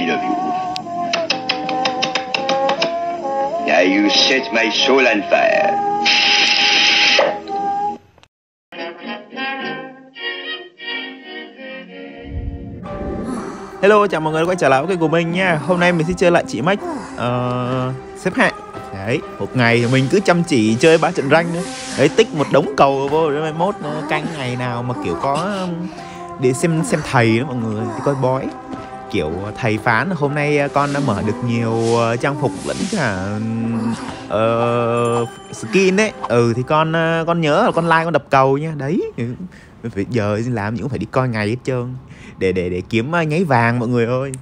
love you. Now you set my soul on fire. Hello, chào mọi người đã quay trở lại với kênh của mình nha. Hôm nay mình sẽ chơi lại chị Mách xếp hạng. Đấy, một ngày thì mình cứ chăm chỉ chơi 3 trận rank nữa. Đấy, tích một đống cầu vô để mai mốt canh ngày nào mà kiểu có để xem thầy đó mọi người, thì coi bói. Kiểu thầy phán hôm nay con đã mở được nhiều trang phục lẫn cả skin đấy. Thì con nhớ là con like con đập cầu nha. Đấy, phải giờ làm gì cũng phải đi coi ngày hết trơn. Để kiếm nháy vàng mọi người ơi.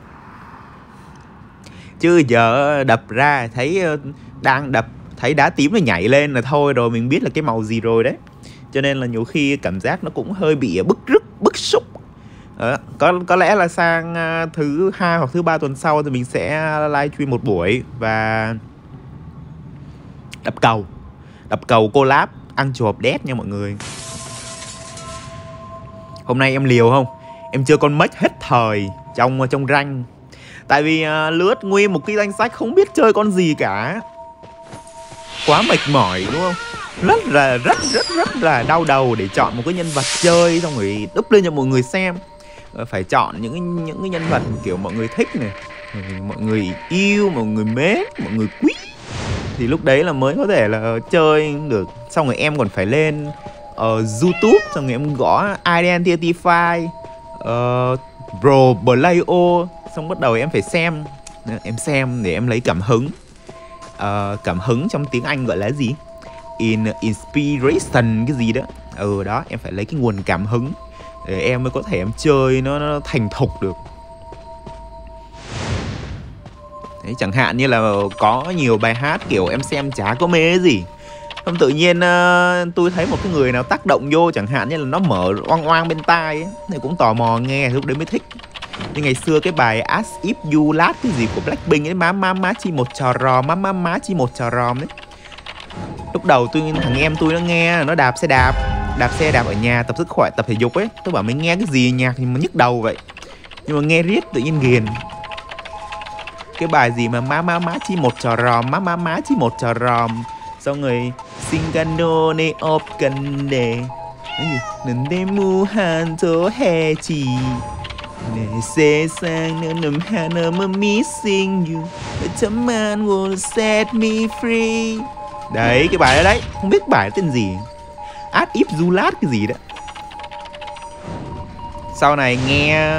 Chứ giờ đập ra thấy đang đập thấy đá tím nó nhảy lên là thôi rồi mình biết là cái màu gì rồi đấy. Cho nên là nhiều khi cảm giác nó cũng hơi bị bức xúc. Có lẽ là sang thứ 2 hoặc thứ 3 tuần sau thì mình sẽ livestream một buổi và đập cầu collab ăn chộp đét nha mọi người. Hôm nay em liều không? Em chơi con Mách hết thời trong rank. Tại vì lướt nguyên một cái danh sách không biết chơi con gì cả. Quá mệt mỏi đúng không? Rất là đau đầu để chọn một cái nhân vật chơi xong rồi đúp lên cho mọi người xem. Phải chọn những cái nhân vật kiểu mọi người thích này, mọi người yêu, mọi người mến, mọi người quý. Thì lúc đấy là mới có thể là chơi được. Xong rồi em còn phải lên YouTube, xong rồi em gõ Identify Pro Playo, xong bắt đầu em phải xem. Em xem để em lấy cảm hứng. Cảm hứng trong tiếng Anh gọi là gì? Inspiration cái gì đó. Đó, em phải lấy cái nguồn cảm hứng để em mới có thể em chơi nó thành thục được. Đấy, chẳng hạn như là có nhiều bài hát kiểu em xem chả có mê gì. Xong tự nhiên tôi thấy một cái người nào tác động vô, chẳng hạn như là nó mở oang bên tai ấy, thì cũng tò mò nghe, lúc đấy mới thích. Như ngày xưa cái bài As If You Last cái gì của Blackpink ấy, má chi một trò ròm, má chi một trò ròm đấy. Lúc đầu thằng em tôi nó nghe, nó đạp xe đạp ở nhà tập sức khỏe, tập thể dục ấy. Tôi bảo mày nghe cái gì nhạc thì mà nhức đầu vậy. Nhưng mà nghe riết tự nhiên ghiền. Cái bài gì mà má chi một trò ròm, má chi một trò ròm. Xong rồi Singano ne op cần đề. Cái gì? Nên đê mu hàn tố hè chỉ. Để xe sang nơi nằm hà nơ mà missing you. But the man will set me free. Đấy, cái bài đó đấy. Không biết bài tên gì. As If You Last cái gì đó. Sau này nghe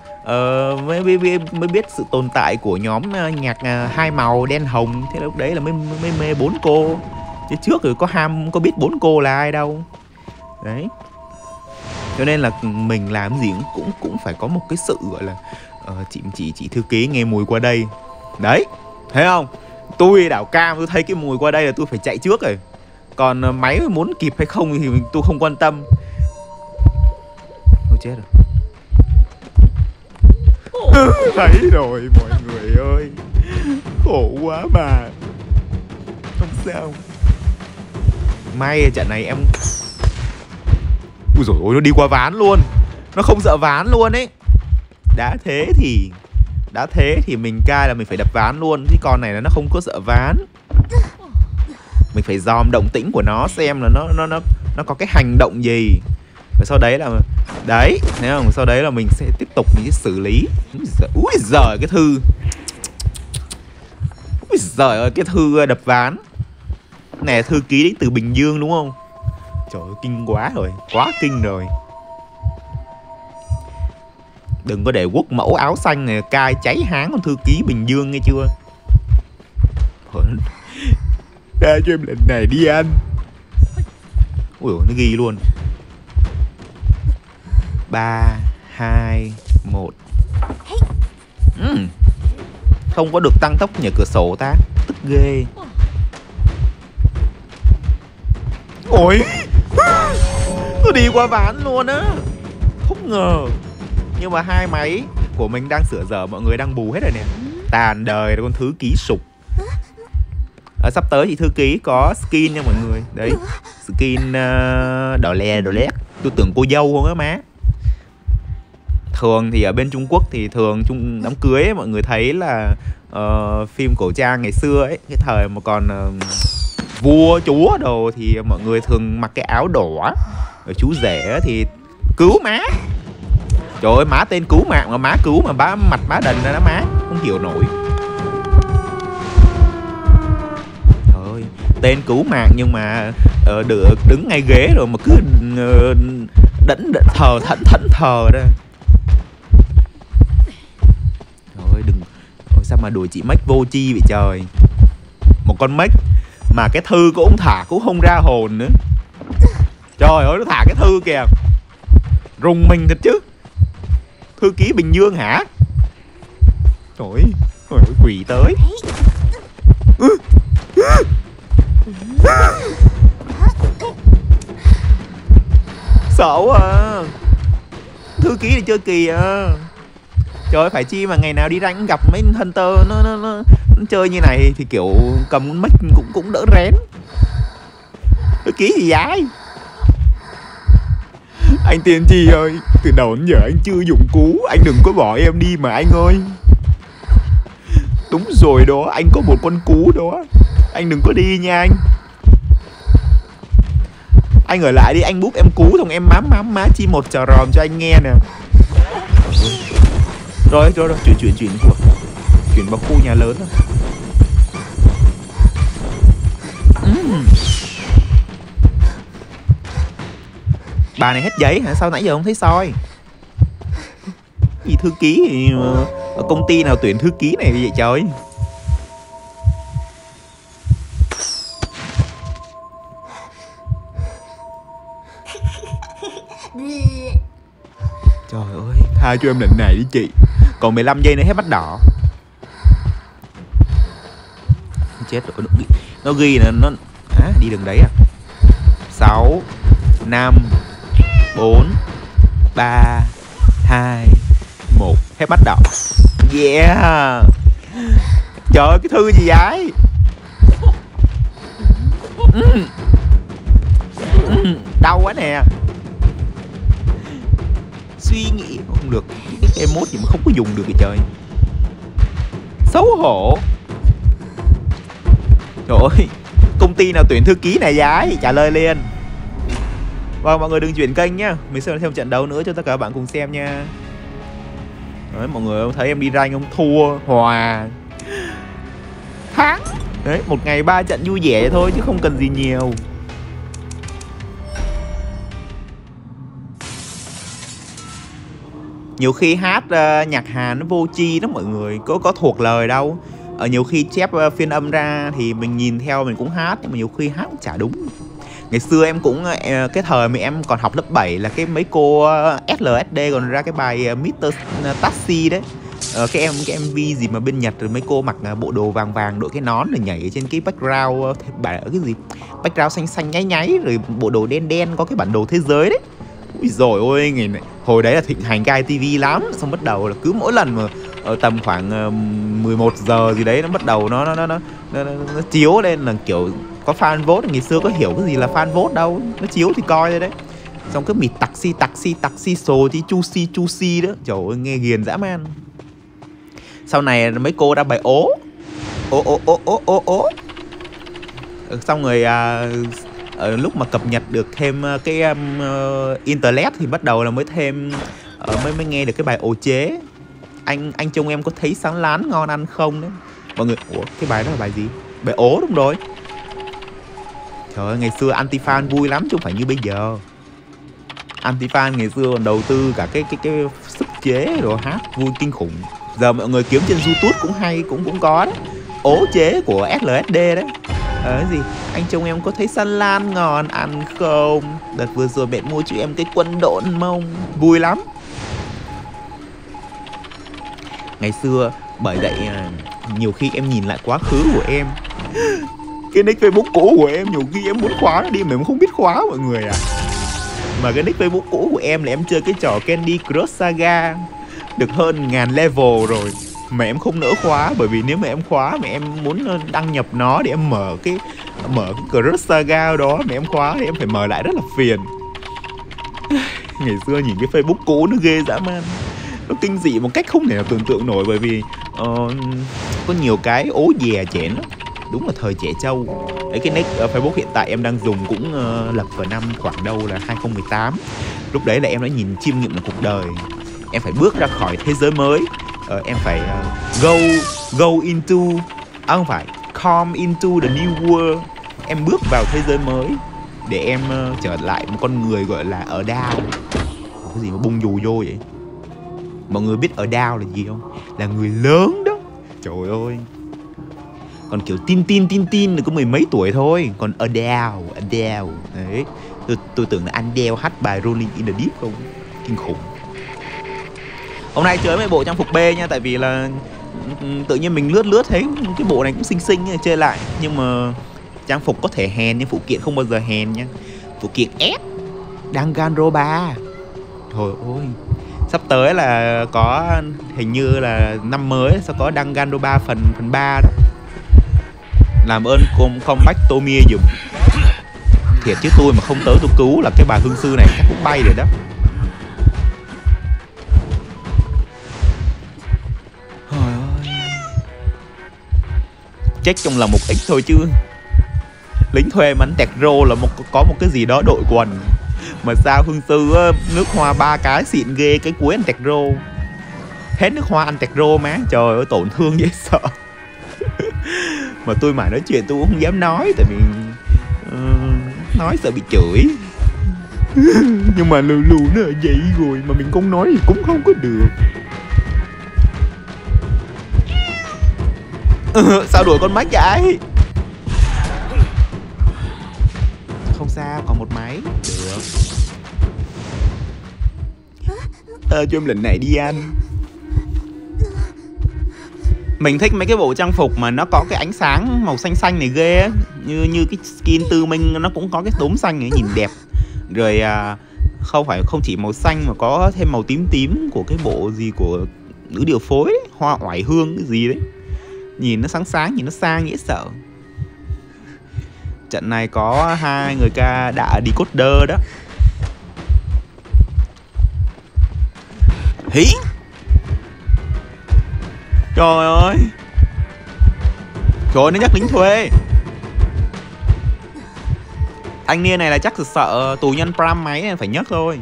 mới biết sự tồn tại của nhóm nhạc hai màu đen hồng. Thế lúc đấy là mới mê 4 cô. Chứ trước rồi có biết 4 cô là ai đâu. Đấy. Cho nên là mình làm gì cũng phải có một cái sự gọi là chị thư ký nghe mùi qua đây. Đấy, thấy không? Tôi đảo cam tôi thấy cái mùi qua đây là tôi phải chạy trước rồi. Còn máy muốn kịp hay không thì tôi không quan tâm. Ôi chết rồi. Thấy rồi mọi người ơi. Khổ quá mà. Không sao. May trận này em. Ui dồi ôi, nó đi qua ván luôn. Nó không sợ ván luôn ấy. Đã thế thì mình cai là mình phải đập ván luôn. Chứ con này nó không có sợ ván. Mình phải dòm động tĩnh của nó xem là nó có cái hành động gì. Và sau đấy là đấy, thấy không? Sau đấy là mình sẽ tiếp tục mình sẽ xử lý. Úi giời cái thư. Úi giời ơi cái thư đập ván. Này thư ký đến từ Bình Dương đúng không? Trời ơi kinh quá rồi. Quá kinh rồi. Đừng có để quốc mẫu áo xanh này cai cháy háng con thư ký Bình Dương nghe chưa? Ra cho em lần này đi anh. Ui nó ghi luôn. 3, 2, 1. Không có được tăng tốc nhờ cửa sổ ta. Tức ghê. Ôi nó đi qua ván luôn á. Không ngờ. Nhưng mà hai máy của mình đang sửa dở, mọi người đang bù hết rồi nè. Tàn đời con thư ký sục. Sắp tới thì thư ký có skin nha mọi người. Đấy, skin đỏ lét. Tôi tưởng cô dâu không á má. thường thì ở bên Trung Quốc thì thường đám cưới ấy, mọi người thấy là phim cổ trang ngày xưa ấy, cái thời mà còn vua chúa đồ thì mọi người thường mặc cái áo đỏ. Rồi chú rể thì cứu má. Trời ơi, má tên cứu mạng mà má cứu mà mặt má đần ra đó má, không hiểu nổi. Trời ơi, tên cứu mạng nhưng mà đứng ngay ghế rồi mà cứ thờ thờ đó. Trời ơi, đừng. Ôi, sao mà đuổi chị Mếch vô chi vậy trời. Một con Mếch mà cái thư của ông thả cũng không ra hồn nữa. Trời ơi, nó thả cái thư kìa, rùng mình thật chứ. Thư ký Bình Dương hả? Trời ơi, quỷ tới. Sợ à. Thư ký thì chơi kỳ à. Trời ơi, phải chi mà ngày nào đi rank gặp mấy hunter nó chơi như này thì kiểu cầm con mic cũng đỡ rén. Thư ký gì vậy? Anh tiên tri ơi, từ đầu đến giờ anh chưa dùng cú, anh đừng có bỏ em đi mà anh ơi. Đúng rồi đó, anh có một con cú đó, anh đừng có đi nha anh. Anh ở lại đi, anh búp em cú xong em má chi một trò ròm cho anh nghe nè. Rồi chuyển vào khu nhà lớn rồi. Bà này hết giấy hả? Sao nãy giờ không thấy soi? Gì thư ký thì công ty nào tuyển thư ký này vậy trời? Trời ơi, tha cho em lần này đi chị. Còn 15 giây nữa hết bắt đỏ. Chết rồi, nó ghi nè, nó đi đường đấy à. 6 5 4 3 2 1 hết bắt đỏ. Yeah. Trời ơi, cái thư gì vậy? Đau quá nè. Suy nghĩ không được. Cái emote gì mà không có dùng được vậy trời. Xấu hổ. Trời ơi, công ty nào tuyển thư ký này vậy? Trả lời liền. Vâng, mọi người đừng chuyển kênh nhá. Mình sẽ thêm trận đấu nữa cho tất cả các bạn cùng xem nha. Đấy, mọi người thấy em đi rank ông thua, hòa, thắng. Đấy, một ngày 3 trận vui vẻ thôi chứ không cần gì nhiều. Nhiều khi hát nhạc Hàn nó vô tri đó mọi người, có thuộc lời đâu. Nhiều khi chép phiên âm ra thì mình nhìn theo mình cũng hát, nhưng mà nhiều khi hát cũng chả đúng. Ngày xưa em cũng cái thời mà em còn học lớp 7 là cái mấy cô SLSD còn ra cái bài Mr. Taxi đấy. Cái MV gì mà bên Nhật rồi mấy cô mặc bộ đồ vàng vàng, đội cái nón rồi nhảy ở trên cái background cái gì background xanh xanh nháy nháy, rồi bộ đồ đen đen có cái bản đồ thế giới đấy. Ui dồi ôi, ngày này hồi đấy là thịnh hành cái TV lắm. Xong bắt đầu là cứ mỗi lần mà ở tầm khoảng 11 giờ gì đấy nó bắt đầu nó chiếu lên là kiểu có fan vote. Ngày xưa có hiểu cái gì là fan vote đâu, nó chiếu thì coi thôi đấy. Xong cứ mịt taxi sồ chứ chu si đó. Trời ơi, nghe ghiền dã man. Sau này mấy cô ra bài ố. Xong rồi lúc mà cập nhật được thêm cái internet thì bắt đầu là mới thêm mới nghe được cái bài ổ chế. Anh trông em có thấy sáng lán ngon ăn không đấy. Mọi người, ủa cái bài đó là bài gì? Bài ố đúng rồi. Trời ơi, ngày xưa anti-fan vui lắm chứ không phải như bây giờ. Anti-fan ngày xưa còn đầu tư cả cái sức chế rồi hát vui kinh khủng. Giờ mọi người kiếm trên YouTube cũng hay, cũng có đấy. Ố chế của SLSD đấy. Cái gì? Anh chồng em có thấy săn lan ngon ăn không? Đợt vừa rồi mẹ mua cho em cái quân độn mông. Vui lắm. Ngày xưa, bởi vậy nhiều khi em nhìn lại quá khứ của em. Cái nick Facebook cũ của em nhiều khi em muốn khóa nó đi mà em không biết khóa mọi người à. Mà cái nick Facebook cũ của em là em chơi cái trò Candy Crush Saga được hơn 1000 level rồi mà em không nỡ khóa, bởi vì nếu mà em khóa mà em muốn đăng nhập nó để em mở cái Crush Saga đó mà em khóa thì em phải mở lại rất là phiền. Ngày xưa nhìn cái Facebook cũ nó ghê dã man. Nó kinh dị một cách không thể nào tưởng tượng nổi, bởi vì có nhiều cái ố dè chén đó. Đúng là thời trẻ trâu. Đấy, cái nick Facebook hiện tại em đang dùng cũng lập vào năm khoảng đâu là 2018. Lúc đấy là em đã nhìn chiêm nghiệm được cuộc đời. Em phải bước ra khỏi thế giới mới. Em phải go into, không phải, come into the new world. Em bước vào thế giới mới để em trở lại một con người gọi là ở đao. Cái gì mà bung dù vô vậy? Mọi người biết ở đao là gì không? Là người lớn đó. Trời ơi. Còn kiểu tin là có mười mấy tuổi thôi. Còn Adele đấy. Tôi tưởng là Adele hát bài Rolling in the Deep không. Kinh khủng. Hôm nay chơi mấy bộ trang phục B nha. Tại vì là tự nhiên mình lướt thấy cái bộ này cũng xinh chơi lại. Nhưng mà trang phục có thể hèn nhưng phụ kiện không bao giờ hèn nha. Phụ kiện F Danganronpa. Trời ơi. Sắp tới là có, hình như là năm mới sẽ có Danganronpa phần 3 đó. Làm ơn comeback Tomie dùm. Thiệt chứ tôi mà không tới tôi cứu là cái bà hương sư này chắc cũng bay rồi đó. Trời ơi. Chết trong lòng một ít thôi chứ. Lính thuê mà anh tẹt rô là có một cái gì đó đội quần. Mà sao hương sư á, nước hoa 3 cái xịn ghê, cái cuối anh tẹt rô. Hết nước hoa anh tẹt rô má. Trời ơi tổn thương dễ sợ. Mà tôi mà nói chuyện tôi cũng không dám nói. Tại vì nói sợ bị chửi. Nhưng mà lù nó ở vậy rồi. Mà mình không nói thì cũng không có được. Sao đuổi con mắt vậy? Không sao, còn một máy. Được. Cho em lần này đi anh. Mình thích mấy cái bộ trang phục mà nó có cái ánh sáng màu xanh này ghê á. Như cái skin Tư Minh nó cũng có cái đốm xanh này nhìn đẹp. Rồi không chỉ màu xanh mà có thêm màu tím của cái bộ gì của nữ điều phối ấy. Hoa oải hương cái gì đấy. Nhìn nó sáng, nhìn nó sang dễ sợ. Trận này có 2 người ca đã đi coder đó. Hí. Trời ơi. Trời ơi, nó nhắc lính thuê. Thanh niên này là chắc sợ tù nhân Pram máy nên phải nhấc thôi.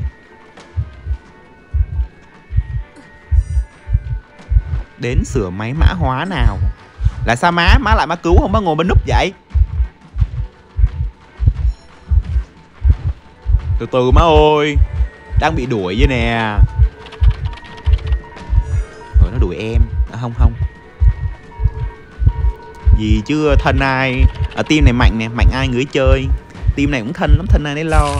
Đến sửa máy mã hóa nào. Là sao má lại má cứu không má ngồi bên núp vậy? Từ từ má ơi. Đang bị đuổi vậy nè. Rồi nó đuổi em. Không. Gì chứ thân ai. Ở team này mạnh nè, mạnh ai người chơi. Team này cũng thân lắm, thân ai nấy lo.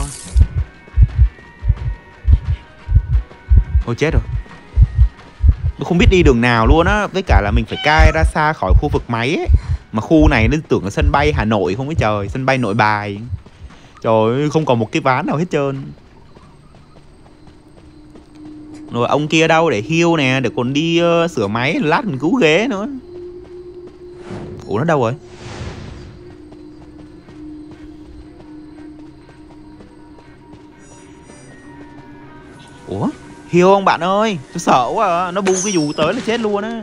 Ôi chết rồi. Tôi không biết đi đường nào luôn á. Với cả là mình phải cai ra xa khỏi khu vực máy ấy. Mà khu này nó tưởng là sân bay Hà Nội không, cái trời. Sân bay Nội Bài. Trời ơi, không còn một cái ván nào hết trơn. Rồi ông kia đâu để heal nè. Để còn đi sửa máy. Lát mình cứu ghế nữa. Ủa nó đâu rồi? Ủa heal không bạn ơi? Tôi sợ quá à. Nó bu cái dù tới là chết luôn á.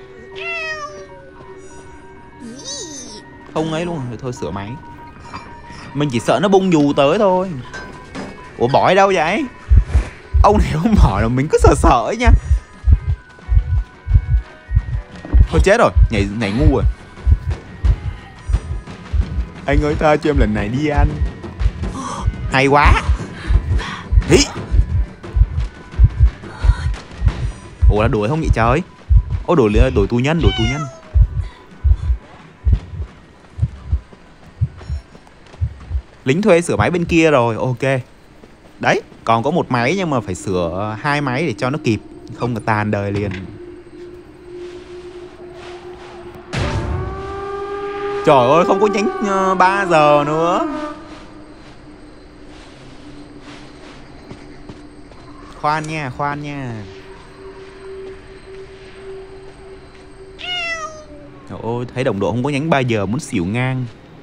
Không ấy luôn. Thôi sửa máy. Mình chỉ sợ nó bung dù tới thôi. Ủa bỏ ở đâu vậy? Ông này không bỏ là mình cứ sợ ấy nha. Thôi chết rồi. Nhảy ngu rồi. Anh ơi tha cho em lần này đi anh. Hay quá. Hí. Ủa là đuổi không vậy trời? Ủa đuổi tù nhân. Lính thuê sửa máy bên kia rồi. Ok. Đấy, còn có một máy nhưng mà phải sửa 2 máy để cho nó kịp. Không là tàn đời liền. Trời ơi, không có nhánh 3 giờ nữa. Khoan nha. Trời ơi, thấy đồng đội không có nhánh 3 giờ muốn xỉu ngang.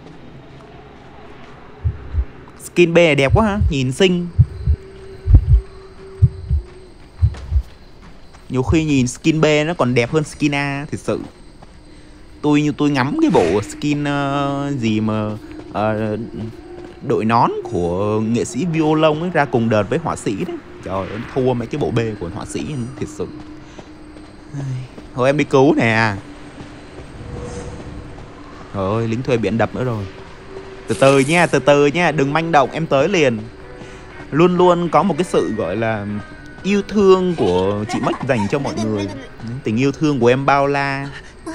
Skin B này đẹp quá ha, nhìn xinh. Nhiều khi nhìn skin B nó còn đẹp hơn skin A thật sự. Tôi ngắm cái bộ skin gì mà đội nón của nghệ sĩ violon ấy ra cùng đợt với họa sĩ đấy. Trời ơi, thua mấy cái bộ B của họa sĩ thật sự. Thôi em đi cứu nè. Trời ơi, lính thuê biển đập nữa rồi. Từ từ nha, đừng manh động, em tới liền. Luôn luôn có một cái sự gọi là yêu thương của chị Mách dành cho mọi người. Tình yêu thương của em bao la.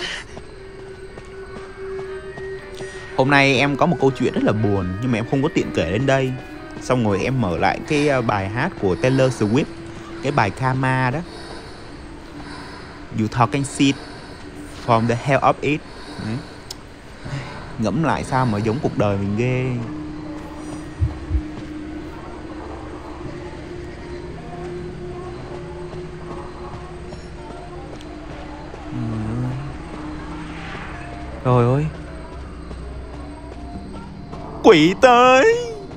Hôm nay em có một câu chuyện rất là buồn, nhưng mà em không có tiện kể lên đây. Xong rồi em mở lại cái bài hát của Taylor Swift, cái bài Karma đó. You talking shit from the hell of it. Đấy. Ngẫm lại sao mà giống cuộc đời mình ghê. Trời ơi, quỷ tới.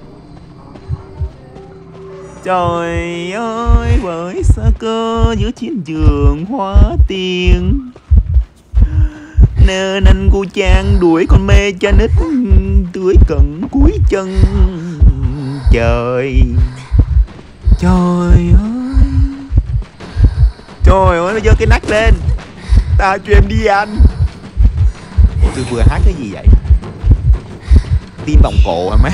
Trời ơi, với xa cơ giữa chiến trường hóa tiền, nơ nanh cô Trang đuổi con mê cha nít tưới cận cuối chân. Trời ơi, nó giơ cái nách lên. Ta cho em đi ăn. Ủa, tôi vừa hát cái gì vậy? Tin vọng cổ hả má?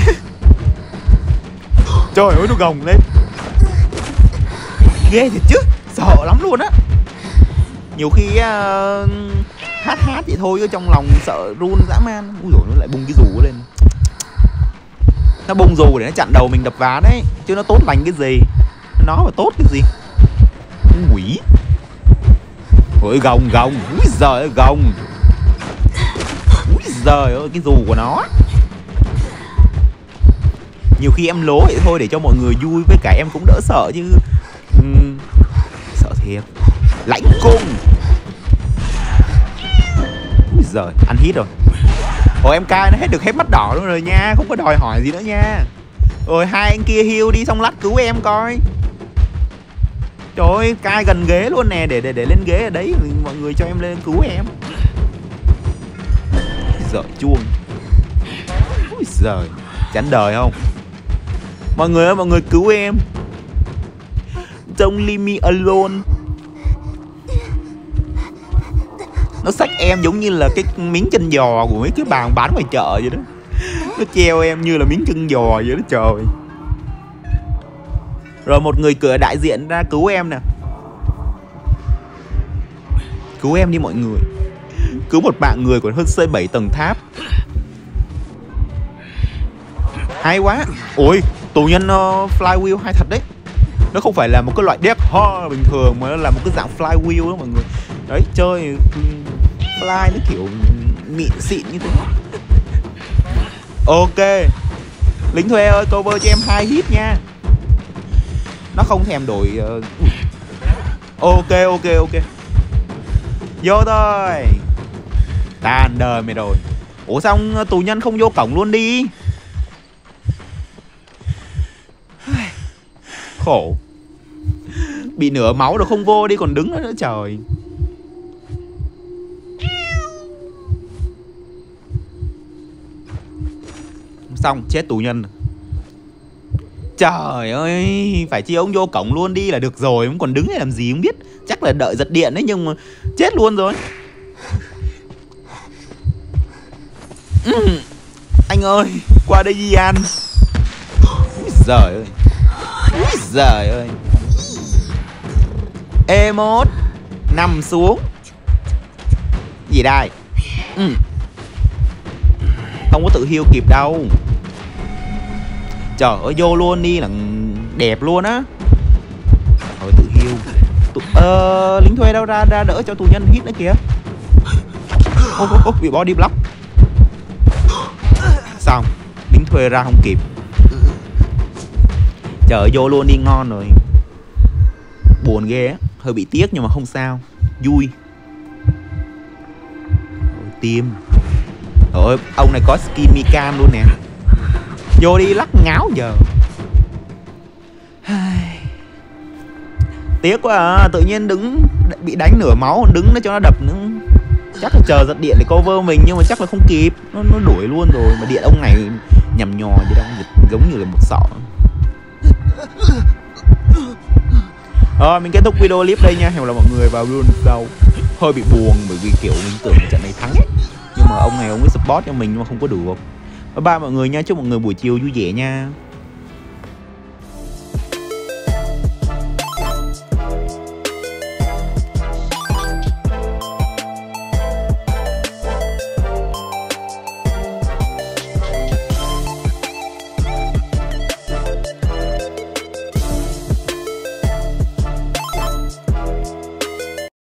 Trời ơi, nó gồng lên. Ghê thiệt chứ, sợ lắm luôn á. Nhiều khi hát vậy thôi, ở trong lòng sợ run dã man. Ui dồi, nó lại bung cái dù lên. Nó bung dù để nó chặn đầu mình đập ván đấy. Chứ nó tốt lành cái gì? Nó mà tốt cái gì? Quỷ. Ôi gồng. Úi giời ơi, gồng. Úi giời ơi, cái dù của nó. Nhiều khi em lố vậy thôi để cho mọi người vui, với cả em cũng đỡ sợ chứ. Sợ thiệt. Lãnh cung. Úi giời, ăn hít rồi. Ôi em cai nó hết được hết mắt đỏ luôn rồi nha. Không có đòi hỏi gì nữa nha. Rồi hai anh kia heal đi, xong lát cứu em coi. Trời ơi, cai gần ghế luôn nè. Để lên ghế ở đấy, mọi người cho em lên cứu em. Giời chuông. Úi giời, chán đời không? Mọi người ơi, mọi người cứu em. Don't leave me alone. Nó xách em giống như là cái miếng chân giò của mấy cái bàn bán ngoài chợ vậy đó. Nó treo em như là miếng chân giò vậy đó trời. Rồi một người cửa đại diện ra cứu em nè. Cứu em đi mọi người. Cứu một bạn người còn hơn xây 7 tầng tháp. Hay quá. Ôi, tù nhân flywheel hay thật đấy. Nó không phải là một cái loại death horror bình thường, mà nó là một cái dạng flywheel đó mọi người. Đấy, chơi fly nó kiểu mịn xịn như thế. Ok. Lính thuê ơi, cover cho em 2 hit nha. Nó không thèm đổi. Ok. Vô thôi. Tàn đời mày rồi. Ủa xong tù nhân không vô cổng luôn đi? Khổ. Bị nửa máu rồi không vô đi còn đứng nữa trời. Xong chết tù nhân. Trời ơi, phải chi ông vô cổng luôn đi là được rồi. Ông còn đứng đây làm gì không biết. Chắc là đợi giật điện đấy, nhưng mà chết luôn rồi. Anh ơi, qua đây đi ăn. Úi giời ơi. Úi giời ơi. E1 nằm xuống. Gì đây? Không có tự heal kịp đâu. Trời ơi, vô luôn đi là đẹp luôn á. Thôi tự heal. Lính thuê đâu ra đỡ cho tù nhân hit nữa kìa. Bị body block. Xong, lính thuê ra không kịp. Trời ơi, vô luôn đi ngon rồi. Buồn ghê á. Hơi bị tiếc nhưng mà không sao. Vui. Tim. Ôi, ông này có skin Mikan luôn nè. Vô đi lắc ngáo giờ. Tiếc quá à, tự nhiên đứng bị đánh nửa máu, đứng nó cho nó đập nữa. Chắc là chờ giật điện để cover mình nhưng mà chắc là không kịp, nó đuổi luôn rồi. Mà điện ông này nhằm nhò gì đâu, giống như là một sọ. Rồi mình kết thúc video clip đây nha. Hẹn gặp lại mọi người vào video sau. Hơi bị buồn bởi vì kiểu mình tưởng trận này thắng ấy, nhưng mà ông này ông ấy support cho mình nhưng mà không có được. Bye bye mọi người nha, chúc mọi người buổi chiều vui vẻ nha.